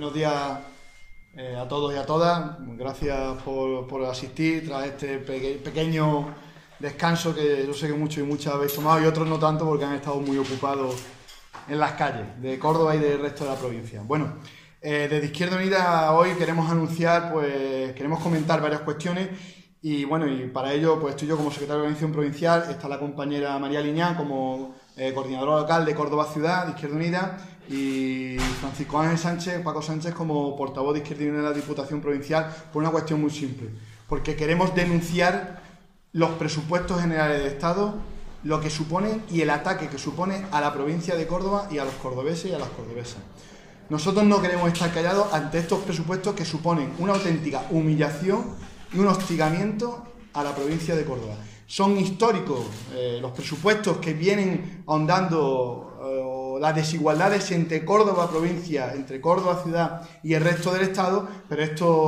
Buenos días a todos y a todas. Gracias por asistir tras este pequeño descanso que yo sé que muchos y muchas habéis tomado y otros no tanto porque han estado muy ocupados en las calles de Córdoba y del resto de la provincia. Bueno, desde Izquierda Unida hoy queremos anunciar, queremos comentar varias cuestiones y bueno, y para ello pues estoy yo como secretario de Organización Provincial, está la compañera María Liñán como coordinadora local de Córdoba Ciudad de Izquierda Unida y Francisco Ángel Sánchez, Paco Sánchez como portavoz de Izquierda Unida de la Diputación Provincial por una cuestión muy simple, porque queremos denunciar los presupuestos generales del Estado, lo que suponen y el ataque que supone a la provincia de Córdoba y a los cordobeses y a las cordobesas. Nosotros no queremos estar callados ante estos presupuestos que suponen una auténtica humillación y un hostigamiento a la provincia de Córdoba. Son históricos los presupuestos que vienen ahondando las desigualdades entre Córdoba provincia, entre Córdoba ciudad y el resto del Estado, pero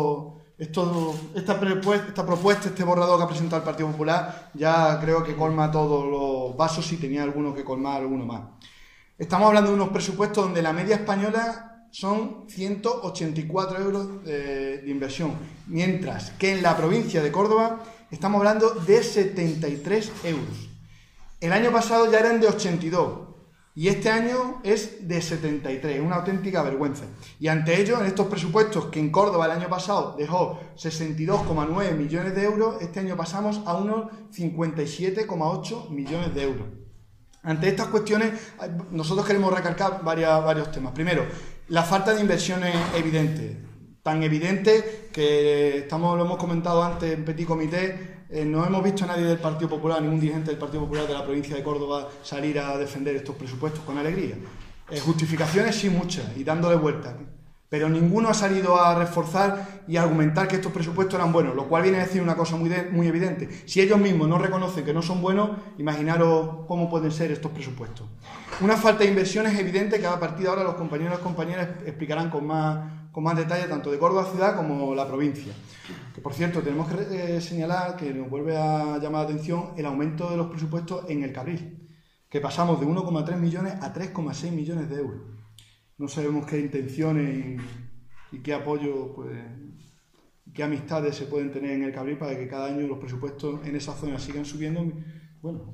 esta propuesta, este borrador que ha presentado el Partido Popular, ya creo que colma todos los vasos si tenía alguno que colmar, alguno más. Estamos hablando de unos presupuestos donde la media española son 184 euros de inversión, mientras que en la provincia de Córdoba estamos hablando de 73 euros. El año pasado ya eran de 82 y este año es de 73, una auténtica vergüenza. Y ante ello, en estos presupuestos que en Córdoba el año pasado dejó 62,9 millones de euros, este año pasamos a unos 57,8 millones de euros. Ante estas cuestiones, nosotros queremos recalcar varios temas. Primero, la falta de inversión es evidente. Tan evidente que lo hemos comentado antes en Petit Comité, no hemos visto a nadie del Partido Popular, ningún dirigente del Partido Popular de la provincia de Córdoba salir a defender estos presupuestos con alegría. Justificaciones sí muchas y dándole vueltas, pero ninguno ha salido a reforzar y a argumentar que estos presupuestos eran buenos, lo cual viene a decir una cosa muy evidente. Si ellos mismos no reconocen que no son buenos, imaginaros cómo pueden ser estos presupuestos. Una falta de inversión es evidente que a partir de ahora los compañeros y las compañeras explicarán con más detalle tanto de Córdoba ciudad como la provincia. Que por cierto, tenemos que señalar que nos vuelve a llamar la atención el aumento de los presupuestos en el Cabril, que pasamos de 1,3 millones a 3,6 millones de euros. No sabemos qué intenciones y qué apoyo, qué amistades se pueden tener en el Cabril para que cada año los presupuestos en esa zona sigan subiendo, bueno,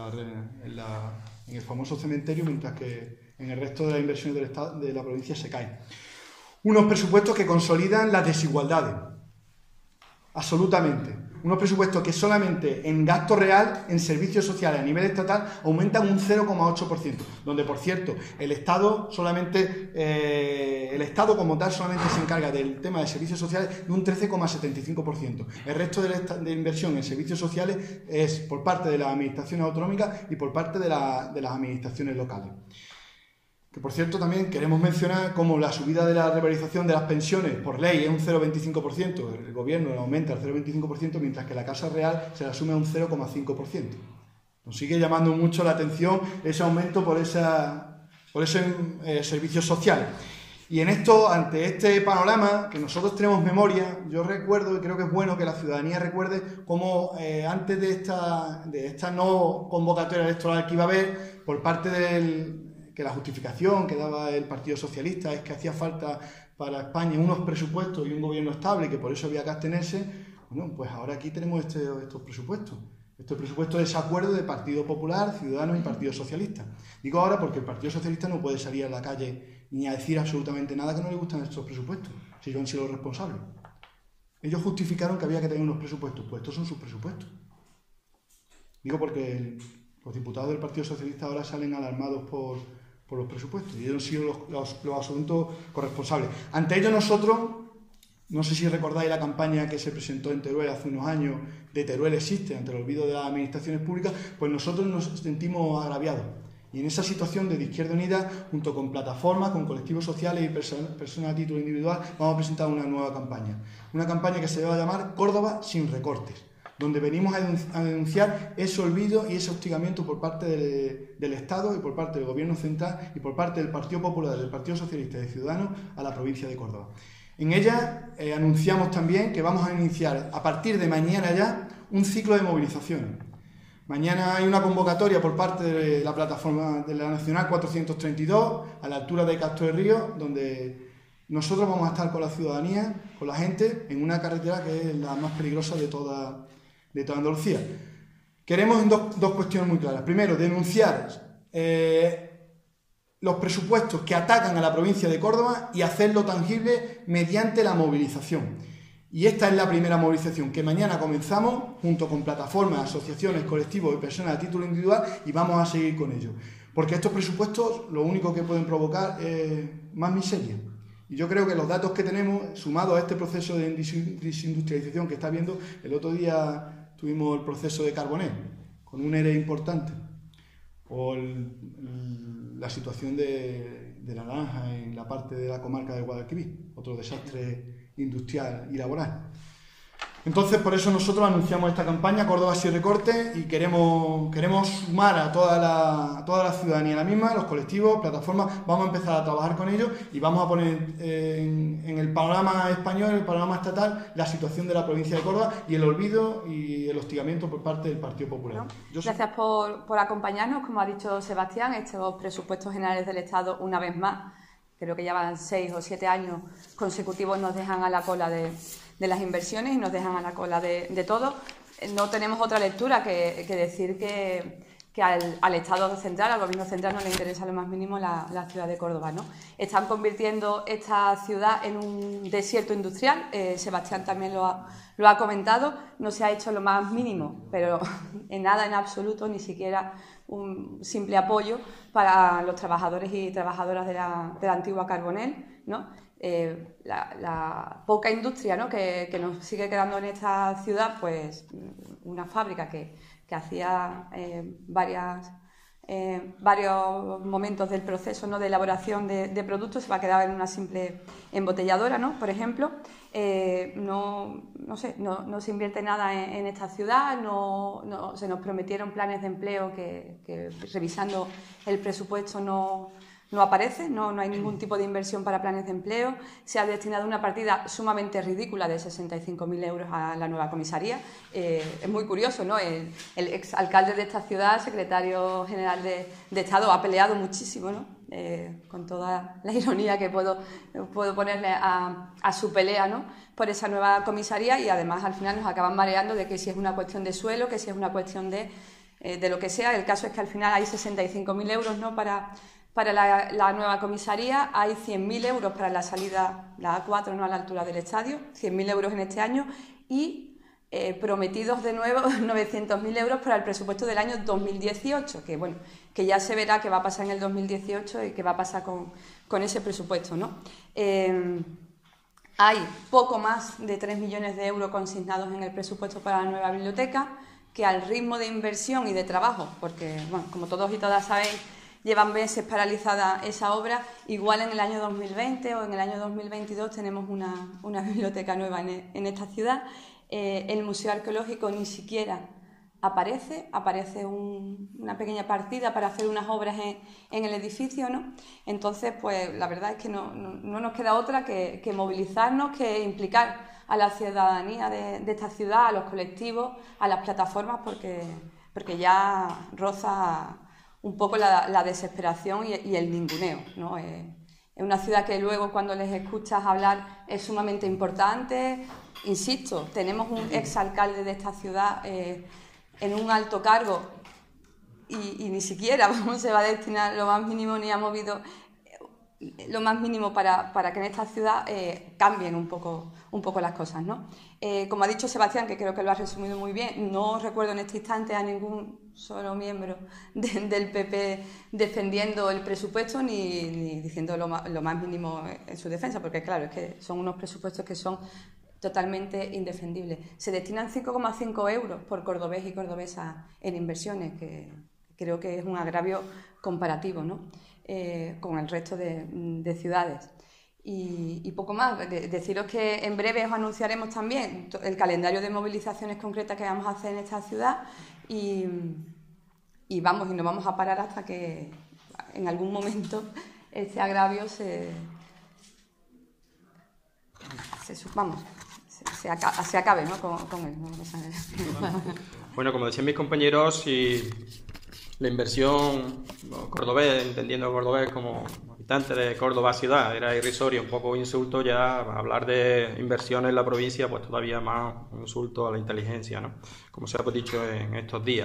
en el famoso cementerio, mientras que en el resto de las inversiones del Estado, de la provincia se caen. Unos presupuestos que consolidan las desigualdades, absolutamente. Unos presupuestos que solamente en gasto real, en servicios sociales a nivel estatal, aumentan un 0,8%, donde, por cierto, el Estado como tal solamente se encarga del tema de servicios sociales de un 13,75%. El resto de inversión en servicios sociales es por parte de las administraciones autonómicas y por parte de las administraciones locales. Que por cierto también queremos mencionar cómo la subida de la revalorización de las pensiones por ley es un 0,25%, el gobierno aumenta al 0,25%, mientras que la Casa Real se la asume a un 0,5%. Nos sigue llamando mucho la atención ese aumento por esos servicios sociales. Y en esto, ante este panorama, que nosotros tenemos memoria, yo recuerdo, y creo que es bueno que la ciudadanía recuerde, cómo antes de esta no convocatoria electoral que iba a haber, por parte que la justificación que daba el Partido Socialista es que hacía falta para España unos presupuestos y un gobierno estable y que por eso había que abstenerse. Bueno, pues ahora aquí tenemos estos presupuestos. Este presupuesto de desacuerdo de Partido Popular, Ciudadanos y Partido Socialista. Digo ahora porque el Partido Socialista no puede salir a la calle ni a decir absolutamente nada que no le gustan estos presupuestos, si ellos han sido los responsables. Ellos justificaron que había que tener unos presupuestos, pues estos son sus presupuestos. Digo porque los diputados del Partido Socialista ahora salen alarmados por los presupuestos y ellos han sido los asuntos corresponsables. Ante ello nosotros, no sé si recordáis la campaña que se presentó en Teruel hace unos años de Teruel existe ante el olvido de las administraciones públicas, pues nosotros nos sentimos agraviados. Y en esa situación de Izquierda Unida, junto con plataformas, con colectivos sociales y personas a título individual, vamos a presentar una nueva campaña. Una campaña que se va a llamar Córdoba sin recortes, donde venimos a denunciar ese olvido y ese hostigamiento por parte del Estado y por parte del Gobierno central y por parte del Partido Popular, del Partido Socialista y de Ciudadanos a la provincia de Córdoba. En ella anunciamos también que vamos a iniciar a partir de mañana ya un ciclo de movilizaciones. Mañana hay una convocatoria por parte de la plataforma de la Nacional 432 a la altura de Castro de Río, donde nosotros vamos a estar con la ciudadanía, con la gente, en una carretera que es la más peligrosa de toda Andalucía. Queremos dos cuestiones muy claras. Primero, denunciar los presupuestos que atacan a la provincia de Córdoba y hacerlo tangible mediante la movilización. Y esta es la primera movilización, que mañana comenzamos junto con plataformas, asociaciones, colectivos y personas a título individual, y vamos a seguir con ello. Porque estos presupuestos lo único que pueden provocar es más miseria. Y yo creo que los datos que tenemos, sumados a este proceso de desindustrialización que está habiendo, el otro día tuvimos el proceso de Carbonell, con un ERE importante, o la situación de la naranja en la parte de la comarca de Guadalquivir, otro desastre industrial y laboral. Entonces, por eso nosotros anunciamos esta campaña Córdoba sin recortes y queremos sumar a toda la ciudadanía la misma, los colectivos, plataformas. Vamos a empezar a trabajar con ellos y vamos a poner en el panorama español, en el panorama estatal, la situación de la provincia de Córdoba y el olvido y el hostigamiento por parte del Partido Popular. Gracias por acompañarnos. Como ha dicho Sebastián, estos presupuestos generales del Estado, una vez más, creo que llevan 6 o 7 años consecutivos, nos dejan a la cola de las inversiones y nos dejan a la cola de todo. No tenemos otra lectura que decir que al Estado central, al Gobierno central, no le interesa lo más mínimo la ciudad de Córdoba, ¿no? Están convirtiendo esta ciudad en un desierto industrial. Sebastián también lo ha comentado. No se ha hecho lo más mínimo, pero en nada, en absoluto, ni siquiera un simple apoyo para los trabajadores y trabajadoras de la antigua Carbonell, ¿no? La poca industria, ¿no?, que nos sigue quedando en esta ciudad, pues una fábrica que hacía varios momentos del proceso, ¿no?, de elaboración de productos, se va a quedar en una simple embotelladora, ¿no?, por ejemplo. No se invierte nada en esta ciudad, se nos prometieron planes de empleo que revisando el presupuesto no aparece, no hay ningún tipo de inversión para planes de empleo. Se ha destinado una partida sumamente ridícula de 65.000 euros a la nueva comisaría. Es muy curioso, ¿no? El exalcalde de esta ciudad, secretario general de Estado, ha peleado muchísimo, ¿no? Con toda la ironía que puedo ponerle a su pelea, ¿no?, por esa nueva comisaría, y además al final nos acaban mareando de que si es una cuestión de suelo, que si es una cuestión de lo que sea. El caso es que al final hay 65.000 euros, ¿no?, para la nueva comisaría. Hay 100.000 euros para la salida, la A4, ¿no?, a la altura del estadio, 100.000 euros en este año, y prometidos de nuevo 900.000 euros para el presupuesto del año 2018, que ya se verá qué va a pasar en el 2018 y qué va a pasar con ese presupuesto, ¿no? Hay poco más de 3 millones de euros consignados en el presupuesto para la nueva biblioteca, que al ritmo de inversión y de trabajo, porque, bueno, como todos y todas sabéis, llevan meses paralizada esa obra, igual en el año 2020 o en el año 2022 tenemos una biblioteca nueva en esta ciudad. El Museo Arqueológico ni siquiera aparece una pequeña partida para hacer unas obras en el edificio, ¿no? Entonces, pues la verdad es que no nos queda otra que movilizarnos, que implicar a la ciudadanía de esta ciudad, a los colectivos, a las plataformas, porque ya roza un poco la desesperación y el ninguneo, ¿no? Es una ciudad que luego, cuando les escuchas hablar, es sumamente importante. Insisto, tenemos un exalcalde de esta ciudad en un alto cargo y ni siquiera se va a destinar lo más mínimo, ni ha movido lo más mínimo para que en esta ciudad cambien un poco las cosas, ¿no? Como ha dicho Sebastián, que creo que lo ha resumido muy bien, no recuerdo en este instante a ningún solo miembro del PP defendiendo el presupuesto ni diciendo lo más mínimo en su defensa, porque claro, es que son unos presupuestos que son totalmente indefendibles. Se destinan 5,5 euros por cordobés y cordobesa en inversiones, que creo que es un agravio comparativo, ¿no?, con el resto de ciudades. Y poco más. Deciros que en breve os anunciaremos también el calendario de movilizaciones concretas que vamos a hacer en esta ciudad y no vamos a parar hasta que en algún momento este agravio se acabe, ¿no?, con él. Bueno, como decían mis compañeros, si la inversión cordobés, entendiendo cordobés como habitantes de Córdoba ciudad. Era irrisorio, un poco insulto ya. Hablar de inversiones en la provincia, pues todavía más un insulto a la inteligencia, ¿no? Como se ha dicho en estos días.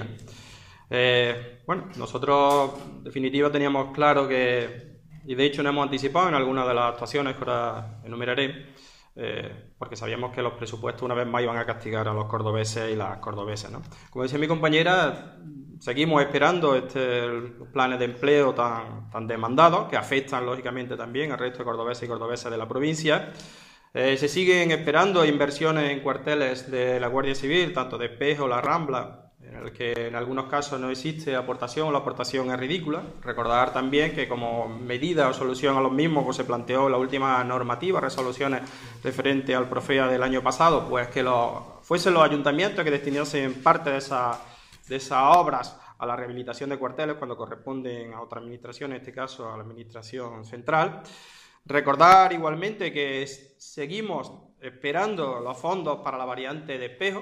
Bueno, nosotros en definitiva teníamos claro que, y de hecho nos hemos anticipado en algunas de las actuaciones que ahora enumeraré, porque sabíamos que los presupuestos una vez más iban a castigar a los cordobeses y las cordobesas, ¿no? Como decía mi compañera, seguimos esperando los planes de empleo tan demandados, que afectan lógicamente también al resto de cordobeses y cordobesas de la provincia. Se siguen esperando inversiones en cuarteles de la Guardia Civil, tanto de Espejo, La Rambla, en el que en algunos casos no existe aportación o la aportación es ridícula. Recordar también que como medida o solución a los mismos pues se planteó la última normativa, resoluciones referente al Profea del año pasado, pues que fuesen los ayuntamientos que destinasen parte de esas obras a la rehabilitación de cuarteles cuando corresponden a otra administración, en este caso a la administración central. Recordar igualmente que seguimos esperando los fondos para la variante de Espejo.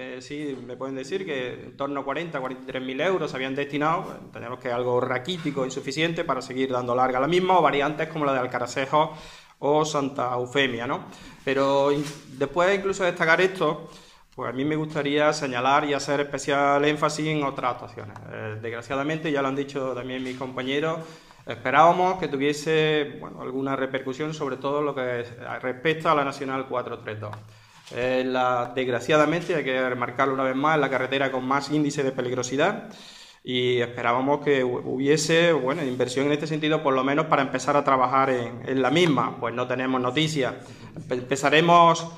Me pueden decir que en torno a 43.000 euros se habían destinado. Entendemos que es algo raquítico, insuficiente para seguir dando larga a la misma, o variantes como la de Alcaracejo o Santa Eufemia, ¿no? Pero después incluso de destacar esto, pues a mí me gustaría señalar y hacer especial énfasis en otras actuaciones. Desgraciadamente, ya lo han dicho también mis compañeros, esperábamos que tuviese alguna repercusión, sobre todo lo que respecta a la Nacional 432. Desgraciadamente, hay que remarcarlo una vez más, la carretera con más índice de peligrosidad, y esperábamos que hubiese inversión en este sentido, por lo menos para empezar a trabajar en la misma. Pues no tenemos noticias. Empezaremos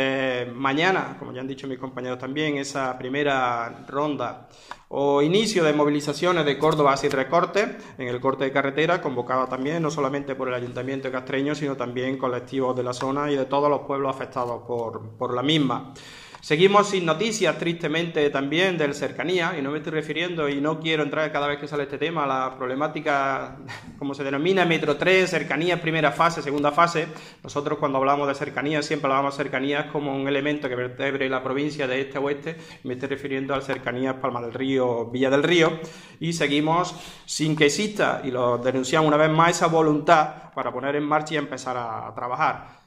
mañana, como ya han dicho mis compañeros también, esa primera ronda o inicio de movilizaciones de Córdoba sin recortes en el corte de carretera, convocada también no solamente por el Ayuntamiento de Castreño, sino también colectivos de la zona y de todos los pueblos afectados por la misma. Seguimos sin noticias, tristemente, también del cercanía, y no me estoy refiriendo, y no quiero entrar cada vez que sale este tema, a la problemática, como se denomina, Metro 3, cercanía, primera fase, segunda fase. Nosotros cuando hablamos de cercanía, siempre hablamos de cercanías como un elemento que vertebre la provincia de este a oeste, y me estoy refiriendo al cercanías Palma del Río, Villa del Río, y seguimos sin que exista, y lo denunciamos una vez más, esa voluntad para poner en marcha y empezar a trabajar.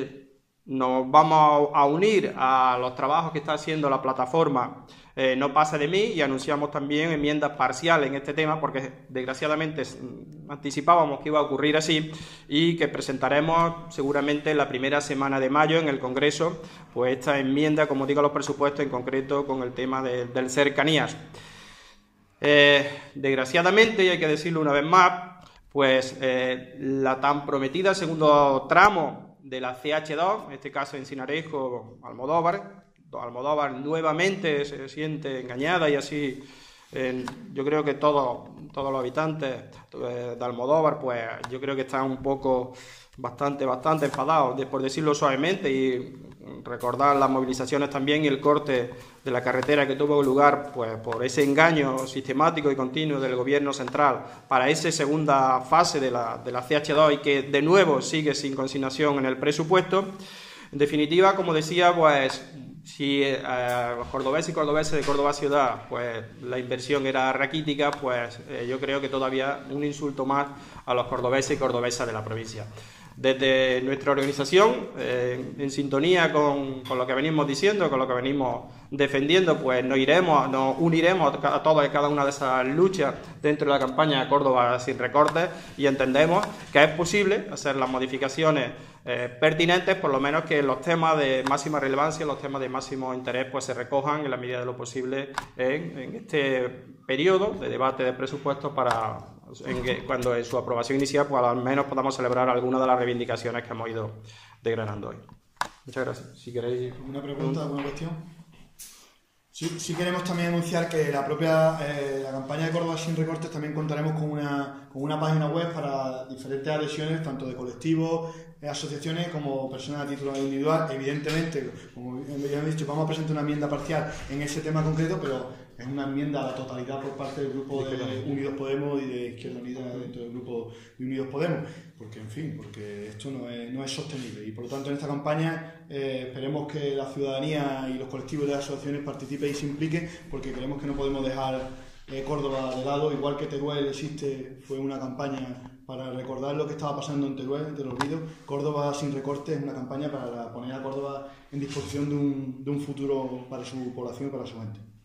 Nos vamos a unir a los trabajos que está haciendo la plataforma No Pase de Mí, y anunciamos también enmiendas parciales en este tema, porque desgraciadamente anticipábamos que iba a ocurrir así, y que presentaremos seguramente la primera semana de mayo en el Congreso, pues esta enmienda, como digo, a los presupuestos, en concreto con el tema del cercanías. Desgraciadamente, y hay que decirlo una vez más, pues la tan prometida segundo tramo de la CH2, en este caso en Sinarejo, Almodóvar nuevamente se siente engañada, y así yo creo que todos los habitantes de Almodóvar, pues yo creo que están un poco bastante enfadados, por decirlo suavemente, y recordar las movilizaciones también y el corte de la carretera que tuvo lugar pues por ese engaño sistemático y continuo del gobierno central para esa segunda fase de la CH2, y que de nuevo sigue sin consignación en el presupuesto. En definitiva, como decía, pues si los cordobeses y cordobeses de Córdoba ciudad, pues la inversión era raquítica, pues yo creo que todavía un insulto más a los cordobeses y cordobesas de la provincia. Desde nuestra organización, en sintonía con lo que venimos diciendo, con lo que venimos defendiendo, pues nos uniremos a todas y cada una de esas luchas dentro de la campaña Córdoba sin recortes, y entendemos que es posible hacer las modificaciones pertinentes, por lo menos que los temas de máxima relevancia, los temas de máximo interés, pues se recojan en la medida de lo posible en este periodo de debate de presupuestos, para cuando en su aprobación inicial pues al menos podamos celebrar algunas de las reivindicaciones que hemos ido desgranando hoy. Muchas gracias. Si queréis... ¿Alguna pregunta, alguna cuestión? Sí queremos también anunciar que la campaña de Córdoba sin recortes también contaremos con una página web para diferentes adhesiones, tanto de colectivos, asociaciones como personas a título individual. Evidentemente, como ya he dicho, vamos a presentar una enmienda parcial en ese tema concreto, pero es una enmienda a la totalidad por parte del grupo de Unidos Podemos y de Izquierda Unida dentro del grupo de Unidos Podemos, porque esto no es sostenible, y por lo tanto en esta campaña esperemos que la ciudadanía y los colectivos de las asociaciones participen y se impliquen, porque creemos que no podemos dejar Córdoba de lado, igual que Teruel existe, fue una campaña para recordar lo que estaba pasando en Teruel, del olvido. Córdoba sin recortes es una campaña para poner a Córdoba en disposición de un futuro para su población y para su gente.